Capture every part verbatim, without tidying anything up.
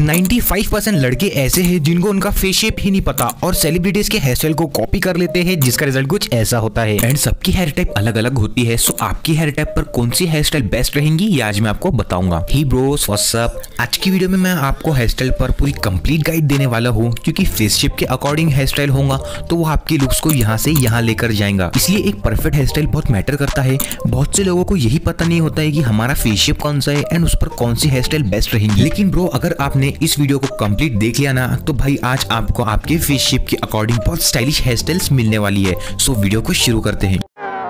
पचानवे परसेंट लड़के ऐसे हैं जिनको उनका फेस शेप ही नहीं पता और सेलिब्रिटीज के हेयर स्टाइल को कॉपी कर लेते हैं, जिसका रिजल्ट कुछ ऐसा होता है। एंड सबकी हेयर टाइप अलग अलग होती है, सो आपकी हेयर टाइप पर कौन सी हेयर स्टाइल बेस्ट रहेंगी ये आज मैं आपको बताऊंगा। ही ब्रोस व्हाट्स अप, आज की वीडियो में मैं आपको हेयर स्टाइल पर पूरी कंप्लीट गाइड देने वाला हूँ, क्योंकि फेस शेप के अकॉर्डिंग हेयर स्टाइल होगा तो वो आपकी लुक्स को यहाँ से यहाँ लेकर जाएगा। इसलिए एक परफेक्ट हेयर स्टाइल बहुत मैटर करता है। बहुत से लोगों को यही पता नहीं होता है कि हमारा फेस शेप कौन सा है एंड उस पर कौन सी हेयर स्टाइल बेस्ट रहेंगी। लेकिन ब्रो अगर आपने इस वीडियो को कंप्लीट देख लिया ना, तो भाई आज आपको आपके फेस शेप के अकॉर्डिंग बहुत स्टाइलिश हेयर स्टाइल्स मिलने वाली है। सो वीडियो को शुरू करते हैं।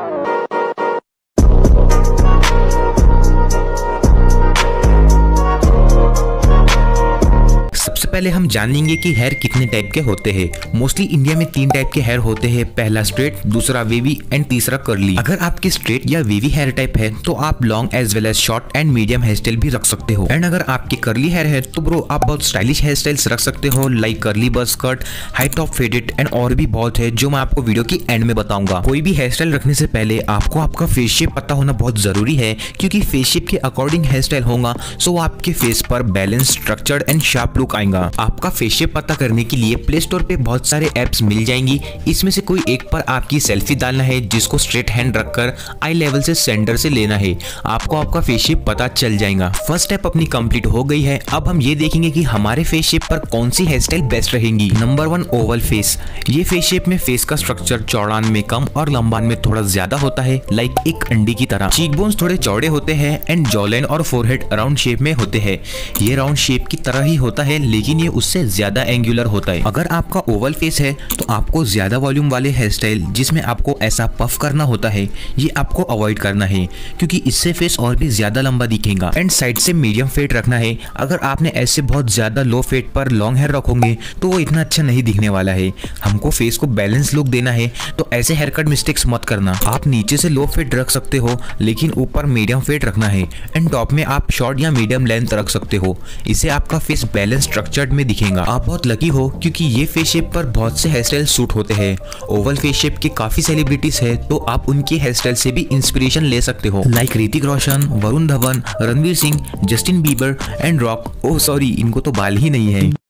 पहले हम जानेंगे कि हेयर कितने टाइप के होते हैं। मोस्टली इंडिया में तीन टाइप के हेयर होते हैं, पहला स्ट्रेट, दूसरा वेवी एंड तीसरा कर्ली। अगर आपकी स्ट्रेट या वेवी हेयर टाइप है तो आप long as well as short and medium hair style भी रख सकते हो। एंड अगर आपकी कर्ली हेयर है तो ब्रो आप बहुत स्टाइलिश हेयर स्टाइल्स रख सकते हो, like curly buzz cut, high top faded and और भी बहुत है जो मैं आपको वीडियो की एंड में बताऊंगा। कोई भी हेयर स्टाइल रखने से पहले आपको आपका फेस शेप पता होना बहुत जरूरी है, क्योंकि फेस शेप के अकॉर्डिंग हेयर स्टाइल होगा सो आपके फेस पर balance, structured and sharp look आएगा। आपका फेस शेप पता करने के लिए प्ले स्टोर पे बहुत सारे ऐप्स मिल जाएंगी। इसमें से कोई एक पर आपकी सेल्फी डालना है, जिसको स्ट्रेट हैंड रखकर आई लेवल से सेंटर से लेना है। आपको आपका फेस शेप पता चल जाएगा। फर्स्ट स्टेप अपनी कंप्लीट हो गई है। अब हम ये देखेंगे कि हमारे फेस शेप पर कौन सी हेयर स्टाइल बेस्ट रहेंगी। Number one, oval face. ये फेस शेप में फेस का स्ट्रक्चर चौड़ान में कम और लंबान में थोड़ा ज्यादा होता है, लाइक एक अंडे की तरह। चीक बोन्स थोड़े चौड़े होते हैं एंड जॉलाइन और फोरहेड राउंड शेप में होते हैं। ये राउंड शेप की तरह ही होता है, लेकिन ये उससे ज्यादा एंगुलर होता है। अगर आपका ओवल फेस है तो आपको ज्यादा वॉल्यूम वाले हेयर स्टाइल जिसमें आपको ऐसा पफ करना होता है ये आपको अवॉइड करना है, क्योंकि इससे फेस और भी ज्यादा लंबा दिखेगा। एंड साइड से मीडियम फेड रखना है। अगर आपने ऐसे बहुत ज्यादा लो फेड पर लॉन्ग हेयर रखोगे तो वो इतना अच्छा नहीं दिखने वाला है। हमको फेस को बैलेंस लुक देना है, तो ऐसे हेयर कट मिस्टेक्स मत करना। आप नीचे से लो फेड रख सकते हो, लेकिन ऊपर मीडियम फेड रखना है एंड टॉप में आप शॉर्ट या मीडियम लेंथ रख सकते हो। इससे आपका फेस बैलेंस स्ट्रक्चर्ड में दिखेगा। आप बहुत लकी हो क्योंकि ये फेस शेप पर बहुत से हेयर स्टाइल सूट होते हैं। ओवल फेस शेप के काफी सेलिब्रिटीज है, तो आप उनके हेयर स्टाइल से भी इंस्पिरेशन ले सकते हो, like Hrithik Roshan, Varun Dhawan, Ranveer Singh, Justin Bieber and Rock. Oh sorry, इनको तो बाल ही नहीं है।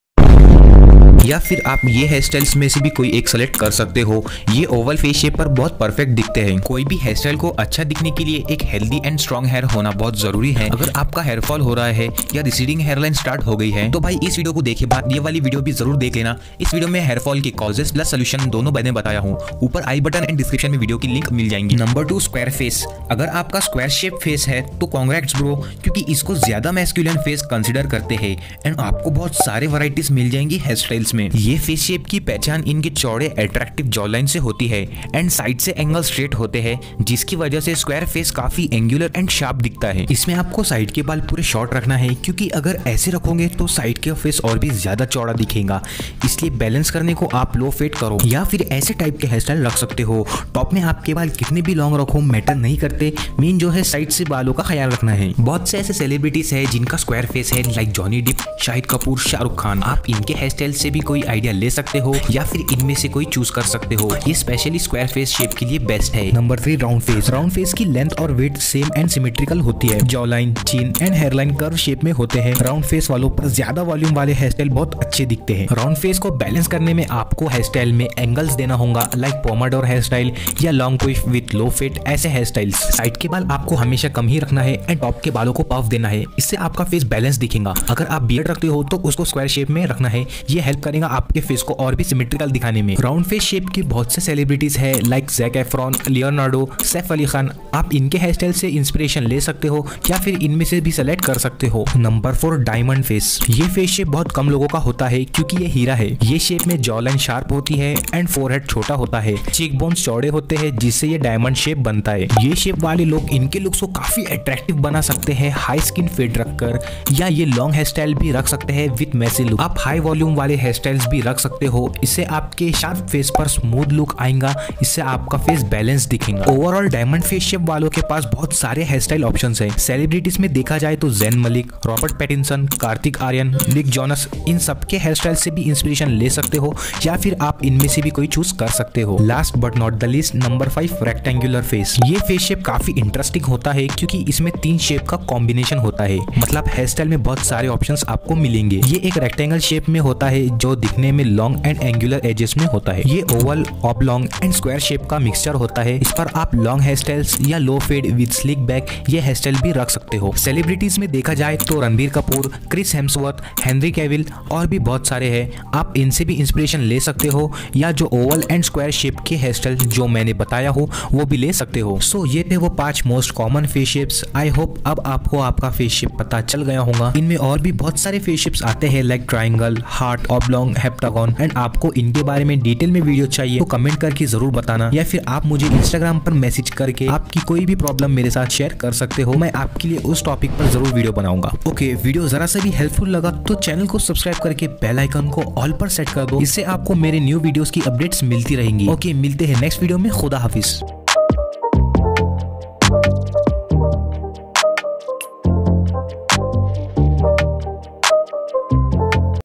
या फिर आप ये हेयर स्टाइल्स में से भी कोई एक सेलेक्ट कर सकते हो। ये ओवल फेस शेप पर बहुत परफेक्ट दिखते हैं। कोई भी हेयर स्टाइल को अच्छा दिखने के लिए एक हेल्दी एंड स्ट्रॉन्ग हेयर होना बहुत जरूरी है। अगर आपका हेयर फॉल हो रहा है या रिसीडिंग हेयरलाइन स्टार्ट हो गई है तो भाई इस वीडियो को देखे बाद ये वाली वीडियो भी जरूर देख लेना। इस वीडियो में हेयर फॉल के कॉजेस प्लस सोल्यूशन दोनों मैंने बताया हूँ। ऊपर आई बटन एंड डिस्क्रिप्शन में वीडियो की लिंक मिल जाएंगी। Number two, square face. अगर आपका स्क्वायर शेप फेस है तो कांग्रेट्स ब्रो, क्योंकि इसको ज्यादा मैस्कुलिन फेस कंसिडर करते हैं एंड आपको बहुत सारे वैरायटीज मिल जाएंगी हेयर स्टाइल्स में। ये फेस शेप की पहचान इनके चौड़े अट्रैक्टिव जॉलाइन से होती है एंड साइड से एंगल स्ट्रेट होते हैं, जिसकी वजह से स्क्वायर फेस काफी एंगुलर एंड शार्प दिखता है। इसमें आपको साइड के बाल पूरे शॉर्ट रखना है, क्योंकि अगर ऐसे रखोगे तो साइड के फेस और भी ज्यादा चौड़ा दिखेगा। इसलिए बैलेंस करने को आप लो फेड करो, या फिर ऐसे टाइप के हेयर स्टाइल रख सकते हो। टॉप में आपके बाल कितने भी लॉन्ग रखो मैटर नहीं करते, मेन जो है साइड से बालों का ख्याल रखना है। बहुत से ऐसे सेलिब्रिटीज है जिनका स्क्वायर फेस है, like Johnny Depp, Shahid Kapoor, Shahrukh Khan. आप इनके हेयर स्टाइल से भी कोई आइडिया ले सकते हो या फिर इनमें से कोई चूज कर सकते हो। ये स्पेशली स्क्वायर फेस शेप के लिए बेस्ट है। Number three, round face. Round face की लेंथ और वेट सेम एंड सिमेट्रिकल होती है। Jawline, chin and hairline curve shape में होते हैं। राउंड फेस वालों पर ज्यादा वॉल्यूम वाले हेयर स्टाइल बहुत अच्छे दिखते हैं। राउंड फेस को बैलेंस करने में आपको हेयर स्टाइल में एंगल्स देना होगा, लाइक पोमाडोर हेयर स्टाइल या long quiff with low fade, ऐसे हेयर स्टाइल्स। साइड के बाल आपको हमेशा कम ही रखना है एंड टॉप के बालों को पफ देना है। इससे आपका फेस बैलेंस दिखेगा। अगर आप बियर्ड रखते हो तो उसको स्क्वायर शेप में रखना है। ये हेल्प करेगा आपके फेस को और भी सिमेट्रिकल दिखाने में। राउंड फेस शेप की बहुत से सेलिब्रिटीज है, like Zac Efron, Leonardo, Saif Ali Khan. आप इनके हेयर स्टाइल से इंस्पिरेशन ले सकते हो या फिर इनमें से भी सेलेक्ट कर सकते हो। Number four, diamond face. ये फेस शेप बहुत कम लोगों का होता है, क्योंकि ये हीरा है। ये शेप में जॉलाइन शार्प होती है एंड फोरहेड छोटा होता है। चीक बोन्स चौड़े होते हैं, जिससे ये डायमंड शेप बनता है। ये शेप वाले लोग इनके लुक्स को काफी अट्रैक्टिव बना सकते हैं हाई स्किन फेड रखकर, या ये लॉन्ग हेयर स्टाइल भी रख सकते हैं विद मैसी लुक। आप हाई वॉल्यूम वाले हेयर स्टाइल्स भी रख सकते हो। इससे आपके शार्प फेस पर स्मूथ लुक आएगा, इससे आपका फेस बैलेंस दिखेगा। ओवरऑल डायमंड फेस शेप वालों के पास बहुत सारे हेयर स्टाइल ऑप्शंस हैं। सेलिब्रिटीज में देखा जाए तो Zayn Malik, Robert Pattinson, Kartik Aaryan, Nick Jonas, इन सबके हेयर स्टाइल से भी इंस्पिरेशन ले सकते हो या फिर आप इनमें से भी कोई चूज कर सकते हो। Last but not the least, number five, rectangular face. ये फेस शेप काफी इंटरेस्टिंग होता है क्योंकि इसमें तीन शेप का कॉम्बिनेशन होता है, मतलब हेयर स्टाइल में बहुत सारे ऑप्शंस आपको मिलेंगे। ये एक रेक्टेंगल शेप में होता है जो दिखने में लॉन्ग एंड एंगुलर एजेस में होता है। ये oval, oblong and square shape का मिक्सचर होता है। इस पर आप लॉन्ग हेयर स्टाइल्स या low fade with slick back ये हेयर स्टाइल भी रख सकते हो। सेलिब्रिटीज में देखा जाए तो Ranbir Kapoor, Chris Hemsworth, Henry Cavill और भी बहुत सारे हैं। आप इनसे भी इंस्पिरेशन ले सकते हो या जो ओवल एंड स्क्वायर शेप के हेयर स्टाइल जो मैंने बताया हो वो भी ले सकते हो। सो so, ये थे वो पांच most common face shapes. I hope अब आपको आपका फेस शेप पता चल गया होगा। इनमें और भी बहुत सारे फेस शेप्स आते हैं like triangle, heart, oblong, heptagon and आपको इनके बारे में डिटेल में वीडियो चाहिए तो कमेंट करके जरूर बताना या फिर आप मुझे इंस्टाग्राम पर मैसेज करके आपकी कोई भी प्रॉब्लम मेरे साथ शेयर कर सकते हो। मैं आपके लिए उस टॉपिक पर जरूर वीडियो बनाऊंगा। ओके, वीडियो जरा सा भी हेल्पफुल लगा तो चैनल को सब्सक्राइब करके बेल आइकन को ऑल पर सेट कर दो। इससे आपको मेरे न्यू वीडियोस की अपडेट्स मिलती रहेंगी। ओके, मिलते हैं नेक्स्ट वीडियो में। खुदा हाफिज।